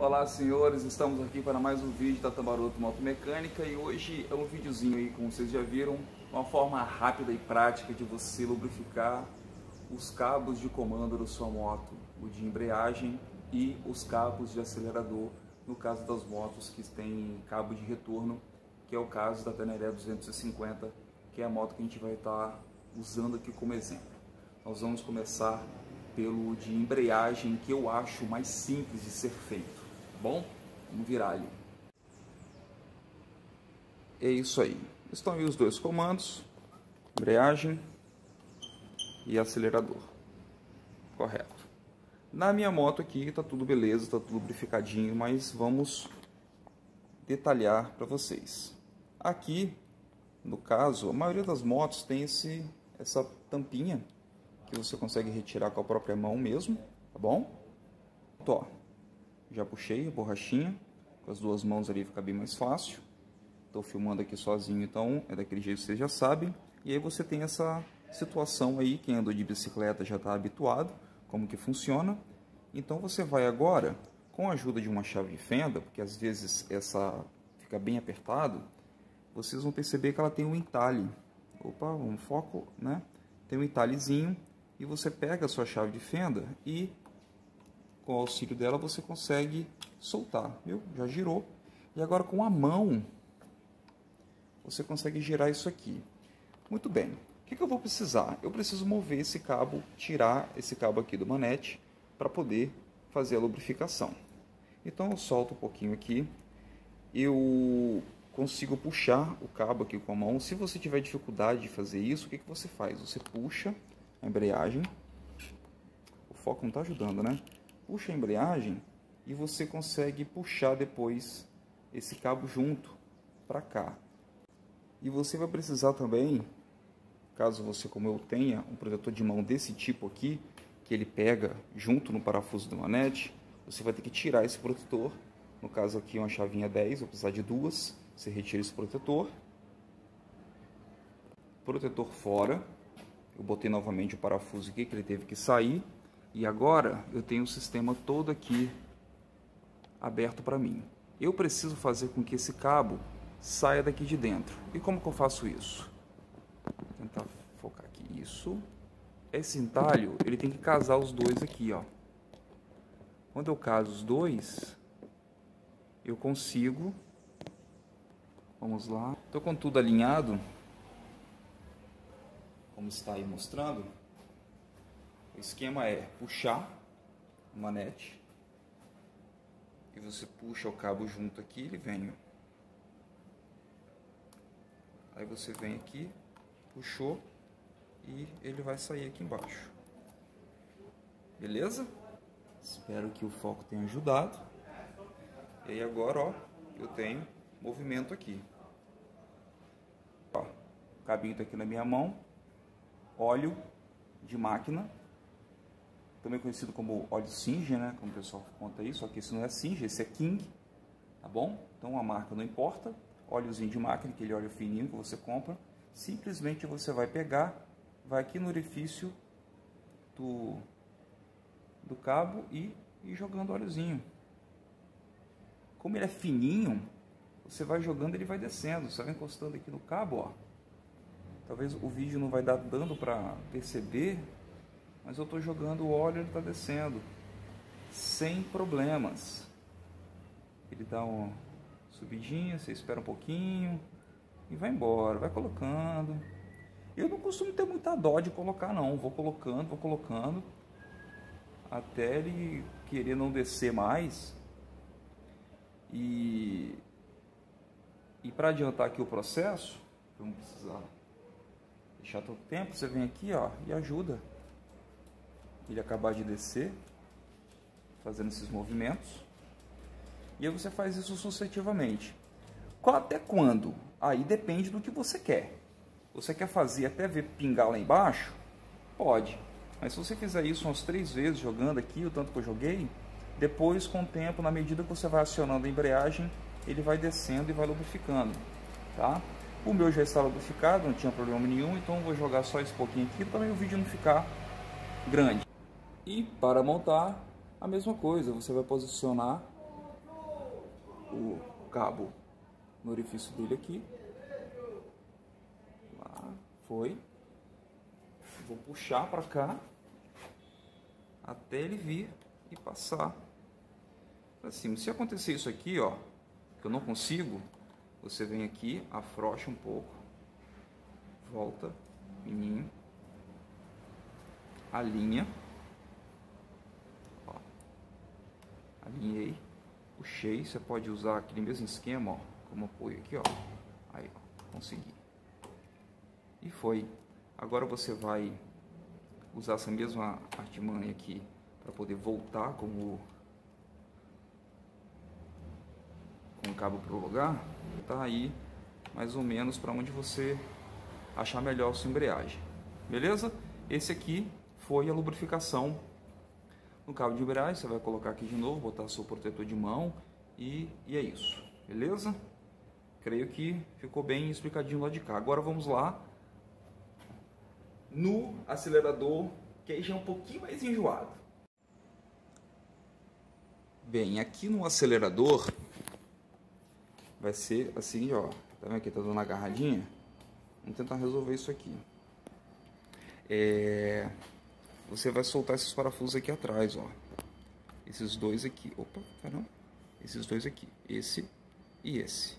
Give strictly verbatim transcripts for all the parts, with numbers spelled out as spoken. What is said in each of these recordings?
Olá senhores, estamos aqui para mais um vídeo da Tambaroto Motomecânica e hoje é um videozinho aí, como vocês já viram, uma forma rápida e prática de você lubrificar os cabos de comando da sua moto, o de embreagem e os cabos de acelerador, no caso das motos que têm cabo de retorno, que é o caso da Teneré duzentos e cinquenta, que é a moto que a gente vai estar usando aqui como exemplo. Nós vamos começar pelo de embreagem, que eu acho mais simples de ser feito. Bom, vamos virar ali. É isso aí. Estão aí os dois comandos, embreagem e acelerador. Correto. Na minha moto aqui está tudo beleza, está tudo lubrificadinho, mas vamos detalhar para vocês. Aqui, no caso, a maioria das motos tem esse, essa tampinha que você consegue retirar com a própria mão mesmo, tá bom? Ó, já puxei a borrachinha, com as duas mãos ali fica bem mais fácil. Estou filmando aqui sozinho, então é daquele jeito que vocês já sabem. E aí você tem essa situação aí, quem andou de bicicleta já está habituado, como que funciona. Então você vai agora, com a ajuda de uma chave de fenda, porque às vezes essa fica bem apertado, vocês vão perceber que ela tem um entalhe. Opa, um foco, né? Tem um entalhezinho. E você pega a sua chave de fenda e, com o auxílio dela, você consegue soltar, viu? Já girou. E agora com a mão, você consegue girar isso aqui. Muito bem. O que que eu vou precisar? Eu preciso mover esse cabo, tirar esse cabo aqui do manete, para poder fazer a lubrificação. Então eu solto um pouquinho aqui. Eu consigo puxar o cabo aqui com a mão. Se você tiver dificuldade de fazer isso, o que que você faz? Você puxa a embreagem, o foco não está ajudando, né? Puxa a embreagem e você consegue puxar depois esse cabo junto para cá. E você vai precisar também, caso você, como eu, tenha um protetor de mão desse tipo aqui, que ele pega junto no parafuso do manete, você vai ter que tirar esse protetor. No caso aqui uma chavinha dez, vou precisar de duas. Você retira esse protetor. Protetor fora. Eu botei novamente o parafuso aqui, que ele teve que sair. E agora eu tenho o sistema todo aqui aberto para mim. Eu preciso fazer com que esse cabo saia daqui de dentro. E como que eu faço isso? Vou tentar focar aqui. Isso. Esse entalho, ele tem que casar os dois aqui, ó. Quando eu caso os dois, eu consigo... Vamos lá. Estou com tudo alinhado, como está aí mostrando. O esquema é puxar o manete e você puxa o cabo junto aqui, ele vem. Aí você vem aqui, puxou e ele vai sair aqui embaixo. Beleza? Espero que o foco tenha ajudado. E aí agora, ó, eu tenho movimento aqui. Ó, o cabinho tá aqui na minha mão. Óleo de máquina, também conhecido como óleo Singer, né? Como o pessoal conta isso, só que esse não é Singer, esse é King, tá bom? Então a marca não importa. Óleozinho de máquina, aquele óleo fininho que você compra, simplesmente você vai pegar, vai aqui no orifício do, do cabo e ir jogando óleozinho. Como ele é fininho, você vai jogando, ele vai descendo, você vai encostando aqui no cabo, ó. Talvez o vídeo não vai dar dando para perceber, mas eu estou jogando o óleo e ele está descendo sem problemas. Ele dá uma subidinha, você espera um pouquinho e vai embora, vai colocando. Eu não costumo ter muita dó de colocar não, vou colocando, vou colocando até ele querer não descer mais. E, e para adiantar aqui o processo, vamos precisar deixar todo o tempo, você vem aqui, ó, e ajuda ele acabar de descer, fazendo esses movimentos. E aí você faz isso sucessivamente. Até quando? Aí depende do que você quer. Você quer fazer até ver pingar lá embaixo? Pode. Mas se você fizer isso umas três vezes, jogando aqui, o tanto que eu joguei, depois, com o tempo, na medida que você vai acionando a embreagem, ele vai descendo e vai lubrificando, tá? O meu já está lubrificado, não tinha problema nenhum, então eu vou jogar só esse pouquinho aqui para o vídeo não ficar grande. E para montar, a mesma coisa, você vai posicionar o cabo no orifício dele aqui. Lá, foi. Vou puxar para cá até ele vir e passar para cima. Se acontecer isso aqui, ó, que eu não consigo, você vem aqui, afrouxa um pouco, volta, fininho, alinha, ó, alinhei, puxei. Você pode usar aquele mesmo esquema, ó, como apoio aqui, ó, aí, ó, consegui. E foi. Agora você vai usar essa mesma artimanha aqui para poder voltar com o, com o cabo para o lugar. Tá aí mais ou menos para onde você achar melhor a sua embreagem. Beleza? Esse aqui foi a lubrificação no cabo de embreagem. Você vai colocar aqui de novo, botar seu protetor de mão e, e é isso. Beleza? Creio que ficou bem explicadinho lá de cá. Agora vamos lá no acelerador, que aí já é um pouquinho mais enjoado. Bem, aqui no acelerador vai ser assim, ó. Tá vendo aqui? Tá dando uma agarradinha. Vamos tentar resolver isso aqui. É... Você vai soltar esses parafusos aqui atrás, ó. Esses dois aqui. Opa, caramba. Esses dois aqui. Esse e esse.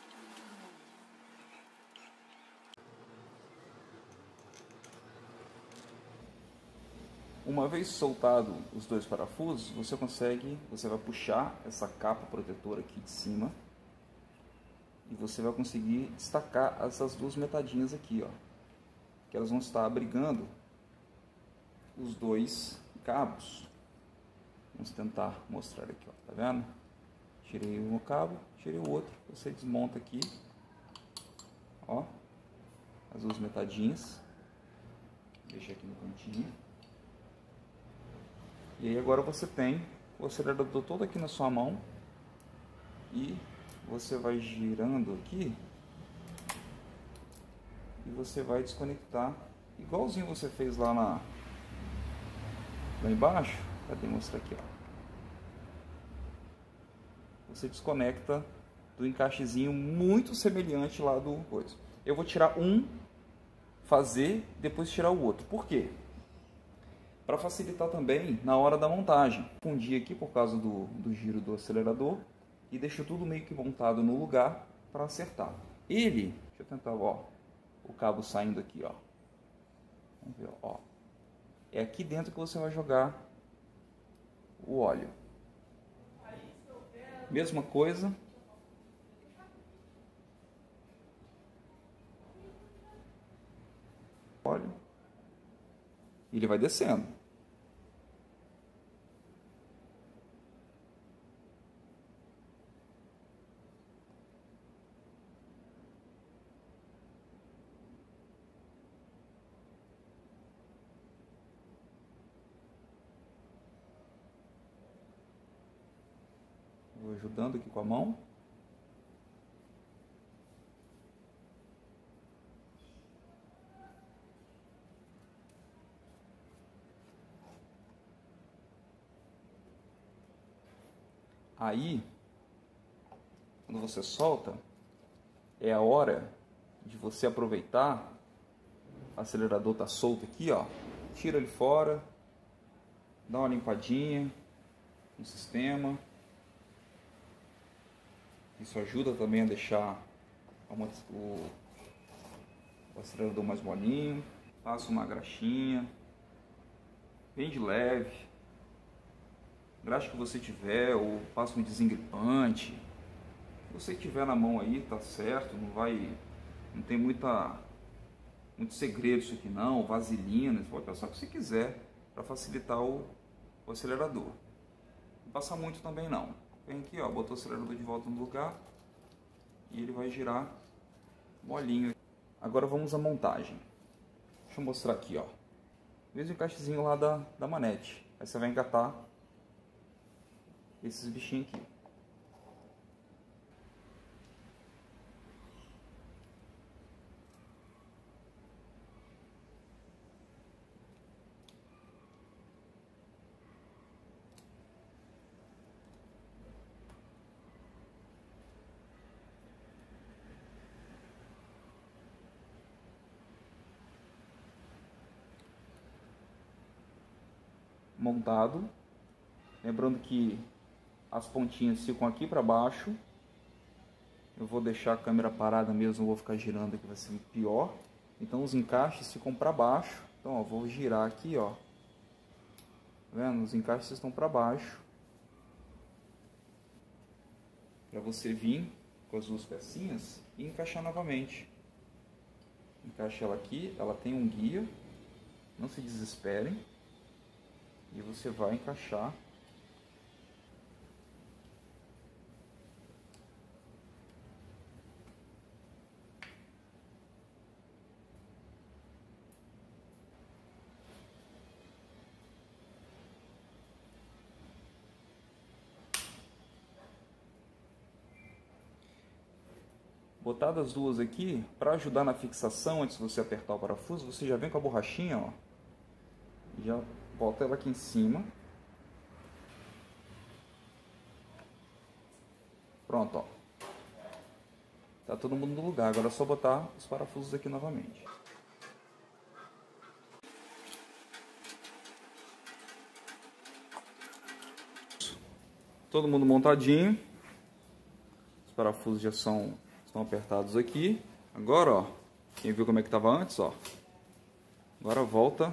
Uma vez soltado os dois parafusos, você consegue, você vai puxar essa capa protetora aqui de cima e você vai conseguir destacar essas duas metadinhas aqui, ó, que elas vão estar abrigando os dois cabos. Vamos tentar mostrar aqui, ó, tá vendo? Tirei um cabo, tirei o outro, você desmonta aqui, ó, as duas metadinhas, deixa aqui no cantinho. E aí agora você tem o acelerador todo aqui na sua mão e você vai girando aqui e você vai desconectar igualzinho você fez lá na lá embaixo. Cadê mostrar aqui, ó? Você desconecta do encaixezinho muito semelhante lá do coisa. Eu vou tirar um, fazer, depois tirar o outro. Por quê? Para facilitar também na hora da montagem. Fundi aqui por causa do, do giro do acelerador e deixo tudo meio que montado no lugar para acertar. Ele, deixa eu tentar, ó, o cabo saindo aqui, ó. Vamos ver, ó. É aqui dentro que você vai jogar o óleo. Mesma coisa. Óleo. E ele vai descendo. Vou ajudando aqui com a mão. Aí, quando você solta, é a hora de você aproveitar. O acelerador tá solto aqui, ó. Tira ele fora, dá uma limpadinha no sistema. Isso ajuda também a deixar uma, o, o acelerador mais molinho. Passa uma graxinha, bem de leve. Graxa que você tiver, ou passa um desengripante. Se você tiver na mão aí, tá certo. Não vai, não tem muita, muito segredo isso aqui não. Vaselina, você pode passar o que você quiser para facilitar o, o acelerador. Não passa muito também não. Vem aqui, ó, botou o acelerador de volta no lugar e ele vai girar molinho. Agora vamos à montagem. Deixa eu mostrar aqui, ó. Mesmo encaixezinho lá da, da manete. Aí você vai engatar esses bichinhos aqui. montado. Lembrando que as pontinhas ficam aqui para baixo. Eu vou deixar a câmera parada mesmo, não vou ficar girando aqui, vai ser pior. Então os encaixes ficam para baixo. Então ó, vou girar aqui, ó. Tá vendo? Os encaixes estão para baixo. Para você vir com as duas pecinhas e encaixar novamente. Encaixa ela aqui, ela tem um guia. Não se desesperem. E você vai encaixar. Botadas as duas aqui, para ajudar na fixação, antes de você apertar o parafuso, você já vem com a borrachinha, ó. Já bota ela aqui em cima. Pronto, ó. Tá todo mundo no lugar, agora é só botar os parafusos aqui novamente. Todo mundo montadinho. Os parafusos já são... estão apertados aqui. Agora, ó, quem viu como é que estava antes, ó. Agora volta.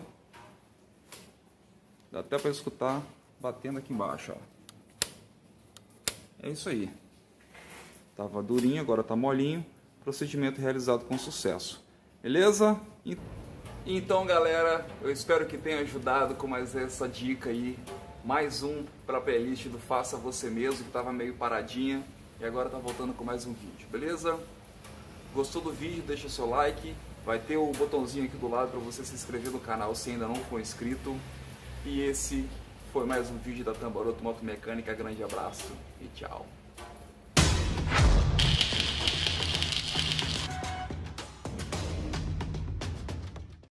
Dá até para escutar batendo aqui embaixo, ó. É isso aí. Tava durinho, agora tá molinho. Procedimento realizado com sucesso. Beleza? Então, galera, eu espero que tenha ajudado com mais essa dica aí. Mais um para a playlist do Faça Você Mesmo, que tava meio paradinha. E agora tá voltando com mais um vídeo, beleza? Gostou do vídeo? Deixa seu like. Vai ter o botãozinho aqui do lado para você se inscrever no canal se ainda não for inscrito. E esse foi mais um vídeo da Tambaroto Motomecânica. Grande abraço e tchau.